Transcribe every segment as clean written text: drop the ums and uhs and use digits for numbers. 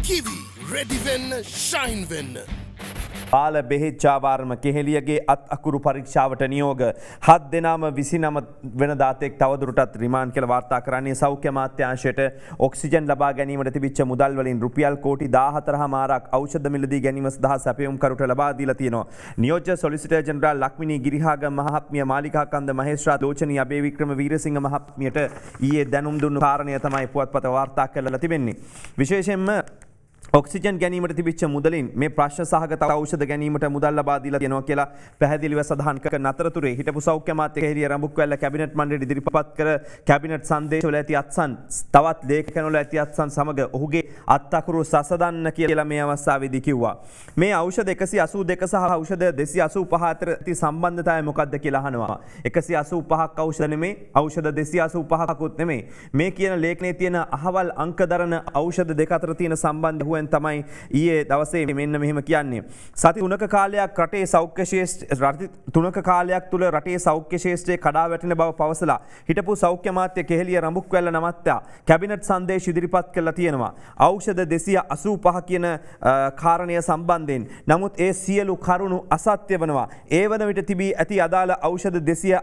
Kiwi, ready when, shine when. බාල බෙහෙත් ජාවාරම කෙහෙලියගේ අත් අකුරු පරීක්ෂාවට නියෝග 7 දෙනාම 29 වෙනිදාතෙක් තවදුරටත් රිමාන්ඩ් කියලා වාර්තා කරන්නේ සෞඛ්‍ය අමාත්‍යාංශයට ඔක්සිජන් ලබා ගැනීමට තිබිච්ච මුදල් වලින් රුපියල් කෝටි 14.5ක් ඖෂධ මිලදී ගැනීම සඳහා සැපයුම් කරුට ලබා දීලා තියෙනවා. නියෝජ්‍ය සොලිසිටර් ජෙනරාල් ලක්මිනී ගිරිහාගම මහත්මිය මාලිකාකන්ද මහේස්ත්‍රාත් ලෝචනී අබේවික්‍රම වීරසිංහ මහත්මියට ඊයේ දැනුම් දුන්නු කාරණය තමයි පුවත්පත වාර්තා කරලා තිබෙන්නේ. විශේෂයෙන්ම ඔක්සිජන් ගැනීමට තිබිච්ච මුදලින් මේ ප්‍රශ්න සහගත ඖෂධ ගැනීමට මුදල් ලබා දීලා තියෙනවා කියලා පැහැදිලිව සඳහන් කරන අතරතුරේ හිටපු සෞඛ්‍ය අමාත්‍ය කෙහෙලිය රඹුක්වැල්ල කැබිනට් මණ්ඩලෙ ඉදිරිපත් කර කැබිනට් සංදේශවල ඇති අත්සන් තවත් ලේඛකවල ඇති අත්සන් සමග ඔහුගේ අත් අකුරු සසදන්න කියලා මේ අවස්ථාවේදී කිව්වා. මේ ඖෂධ 182 සහ ඖෂධ 285 අතර ඇති සම්බන්ධතාවය මොකක්ද කියලා අහනවා. 185ක් ඖෂධ නෙමේ, ඖෂධ 285කුත් නෙමේ. මේ කියන ලේඛනයේ තියෙන අහවල් අංක දරන ඖෂධ දෙක අතර තියෙන සම්බන්ධය තමයි ඊයේ දවසේ මෙන්න මෙහෙම කියන්නේ. සති 3ක කාලයක් රටේ සෞඛ්‍ය ශාස්ත්‍ර 3ක කාලයක් තුල රටේ සෞඛ්‍ය ශාස්ත්‍රයේ කඩා වැටෙන බව පවසලා හිටපු සෞඛ්‍ය අමාත්‍ය කෙහෙලිය රඹුක්වැල්ල නමත්තයා කැබිනට් සංදේශ ඉදිරිපත් කළා තියෙනවා. ඖෂධ 285 කියන කාරණය සම්බන්ධයෙන්. නමුත් ඒ සියලු කරුණු අසත්‍ය වෙනවා. ඒ වන විට තිබී ඇති අදාළ ඖෂධ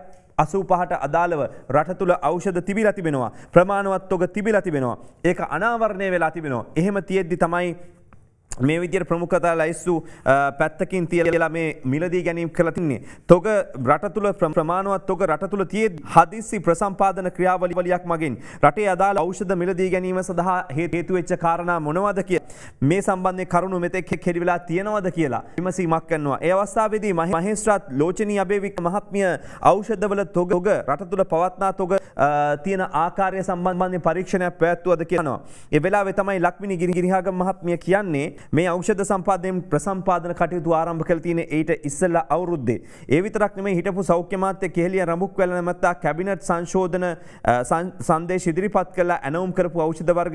285ට අදාළව රට තුල ඖෂධ තිබිලා තිබෙනවා. ප්‍රමාණවත් තොග තිබිලා තිබෙනවා. ඒක අනාවරණය වෙලා තිබෙනවා. එහෙම තියෙද්දි තමයි මේ විදියට ප්‍රමුඛතා ලයිස්තු පැත්තකින් තියලා මේ මිලදී ගැනීම කළා තින්නේ. තොග රට තුල ප්‍රමාණවත් තොග රට තුල තියෙද්දි හදිස්සි ප්‍රසම්පාදන ක්‍රියාවලියක් මගින් රටේ අදාළ ඖෂධ මිලදී ගැනීම සඳහා හේතු වෙච්ච කාරණා මොනවද කියලා මේ සම්බන්ධයෙන් කරුණු මෙතෙක් හෙළි වෙලා තියෙනවද කියලා විමසීමක් කරනවා. ඒ අවස්ථාවේදී මහේස්ත්‍රාත් ලෝචනී අබේවික්‍රම මහත්මිය ඖෂධවල තොග රට තුල පවත්නා තොග තියෙන ආකාරය සම්බන්ධයෙන් පරීක්ෂණයක් පැවැත්වුවද කියනවා. ඒ වෙලාවේ තමයි ලක්මිනී ගිරිහාගම මහත්මිය කියන්නේ මේ ඖෂධ සම්පාදනයෙන් ප්‍රසම්පාදන කටයුතු ආරම්භ කළ තියෙන ඊට ඉස්සෙල්ලා අවුරුද්දේ. ඒ විතරක් නෙමෙයි හිටපු සෞඛ්‍ය අමාත්‍ය කෙහෙලිය රඹුක්වැල්ල නැමැත්තා කැබිනට් සංශෝධන සංදේශ ඉදිරිපත් කළා ඇනවුම් කරපු ඖෂධ වර්ග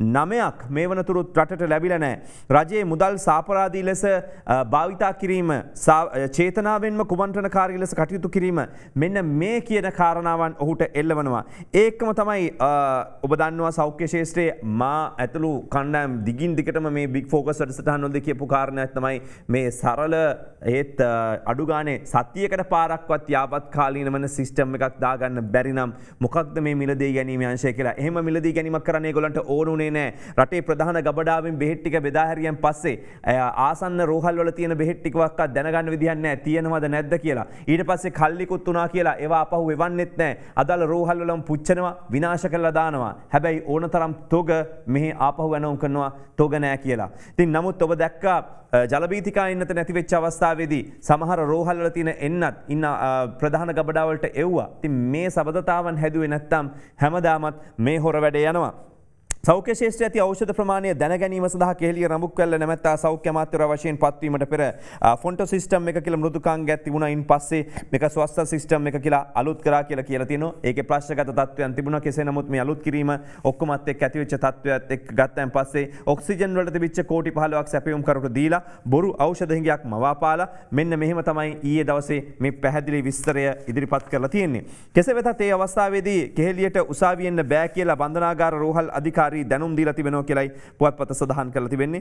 9ක් මේ වනතුරුත් රටට ලැබිලා නැහැ. රජයේ මුදල් සාපරාධී ලෙස භාවිතා කිරීම, චේතනාවෙන්ම කුමන්ත්‍රණකාරී ලෙස කටයුතු කිරීම මෙන්න මේ කියන කාරණාවන් ඔහුට එල්ලවනවා. ඒකම තමයි ඔබ දන්නවා සෞඛ්‍ය ශාස්ත්‍රයේ මා ඇතුළු කණ්ඩායම් දිගින් දිගටම මේ බිග් ෆෝකස් වැඩසටහන වලදී කියපු කාරණයක් තමයි මේ සරල ඒත් අඩු ගානේ සතියකට පාරක්වත් යාපත් කාලීන වෙන සිස්ටම් එකක් දාගන්න බැරි නම් මොකක්ද මේ මිලදී ගැනීම අංශය කියලා. එහෙම මිලදී ගැනීමක් කරන්න ඒගොල්ලන්ට ඕනුනේ නැහැ. රටේ ප්‍රධාන ගබඩාවෙන් බෙහෙත් ටික බෙදා හැරියන් පස්සේ ආසන්න රෝහල් වල තියෙන බෙහෙත් ටිකවත් දැනගන්න විදිහක් නැහැ. තියෙනවද නැද්ද කියලා. ඊට පස්සේ කල්ලිකුත් උනා කියලා ඒවා අපහු එවන්නෙත් නැහැ. අදාළ රෝහල් වලම පුච්චනවා, විනාශ කරලා දානවා. හැබැයි ඕනතරම් තොග මෙහි ආපහු වෙනවම් කරනවා තොග නැහැ කියලා. ඉතින් නමුත් ඔබ දැක්කා ජලබීතිකා එන්නත නැති වෙච්ච අවස්ථාවේදී සමහර රෝහල් වල තියෙන එන්නත් ඉන්න ප්‍රධාන ගබඩා වලට එව්වා. ඉතින් මේ සබඳතාවන් හැදුවේ නැත්තම් හැමදාමත් මේ හොර වැඩේ යනවා. සෞඛ්‍ය ශාස්ත්‍රයේ ඇති ඖෂධ ප්‍රමාණය දැන ගැනීම සඳහා කෙහෙලිය රඹුක්වැල්ල නැමැත්තා සෞඛ්‍ය අමාත්‍යවරයා වශයෙන් පත්වීමට පෙර ෆොන්ටෝ සිස්ටම් එක කියලා මෘදුකාංගයක් තිබුණා. ඉන් පස්සේ මේක ස්වස්ථ සිස්ටම් එක කියලා අලුත් කරා කියලා තියෙනවා. ඒකේ ප්‍රශ්නගත තත්ත්වයන් තිබුණා. කෙසේ නමුත් මේ අලුත් කිරීම ඔක්කොමත් එක්ක ඇතිවෙච්ච තත්ත්වයක් එක්ක ගත්තන් පස්සේ ඔක්සිජන් වලට තිබිච්ච කෝටි 15ක් සැපයුම් කරුට දීලා බොරු ඖෂධ හිඟයක් මවාපාලා මෙන්න මෙහෙම තමයි ඊයේ දවසේ මේ පැහැදිලි විස්තරය ඉදිරිපත් කරලා තියෙන්නේ. කෙසේ වෙතත් මේ අවස්ථාවේදී කෙහෙලියට උසාවියෙන්න බෑ කියලා බන්ධනාගාර රෝහල් අධිකාරී දැනුම් දීලා තිබෙනවා කියලායි පුවත්පත සඳහන් කරලා තිබෙන්නේ.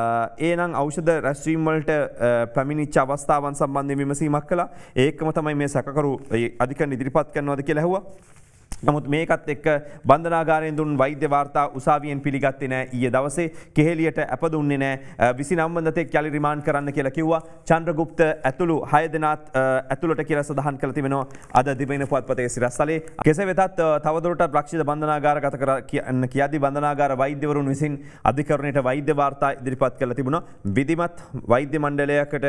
ඒ නම් ඖෂධ රැස්වීම වලට පැමිණිච්ච අවස්ථාවන් සම්බන්ධයෙන් විමසීමක් කළා. ඒකම තමයි මේ සැකකරු අධිකරණ ඉදිරිපත් කරනවාද කියලා ඇහුවා. නමුත් මේකත් එක්ක බන්ධනාගාරයෙන් දුන් වෛද්‍ය වාර්තා උසාවියෙන් පිළිගත්තේ නැහැ. ඊයේ දවසේ කෙහෙලියට අප දුන්නේ නැහැ. 29 වෙනිදාට යලි රිමාන්ඩ් කරන්න කියලා කිව්වා. චන්ද්‍රගුප්ත ඇතුළු 6 දෙනාත් ඇතුළට කියලා සඳහන් කරලා තිබෙනවා අද දිවයින පුවත්පතේ සිරස්තලේ. කෙසේ වෙතත් තවදුරටත් රක්ෂිත බන්ධනාගාරගත කර කියද්දී බන්ධනාගාර වෛද්‍යවරුන් විසින් අධිකරණයට වෛද්‍ය වාර්තා ඉදිරිපත් කරලා තිබුණා. විධිමත් වෛද්‍ය මණ්ඩලයකට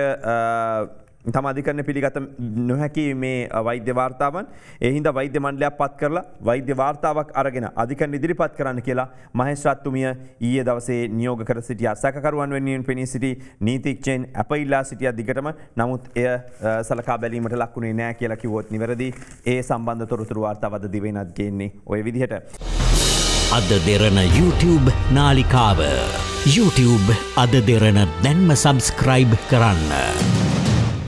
තම අධිකරණ පිළිගත නොහැකි මේ වෛද්‍ය වාර්තාවන් ඒ හින්දා වෛද්‍ය මණ්ඩලයක් පත් කරලා වෛද්‍ය වාර්තාවක් අරගෙන අධිකරණ ඉදිරිපත් කරන්න කියලා මහේස්ත්‍රාත්තුමිය ඊයේ දවසේ නියෝග කර සිටියා. සැකකරුවන් වෙනුවෙන් පෙනී සිටි නීතිඥයන් අප ඉල්ලා සිටියා දිගටම. නමුත් එය සලකා බැලීමට ලක්ුණේ නැහැ කියලා කිව්වොත් නිවැරදි. ඒ සම්බන්ධ තොරතුරු වාර්තාව අද දිවෙනත් ගේන්නේ ওই විදිහට. අද දෙරණ YouTube නාලිකාව YouTube අද දෙරණ දැන්ම සබස්ක්‍රයිබ් කරන්න.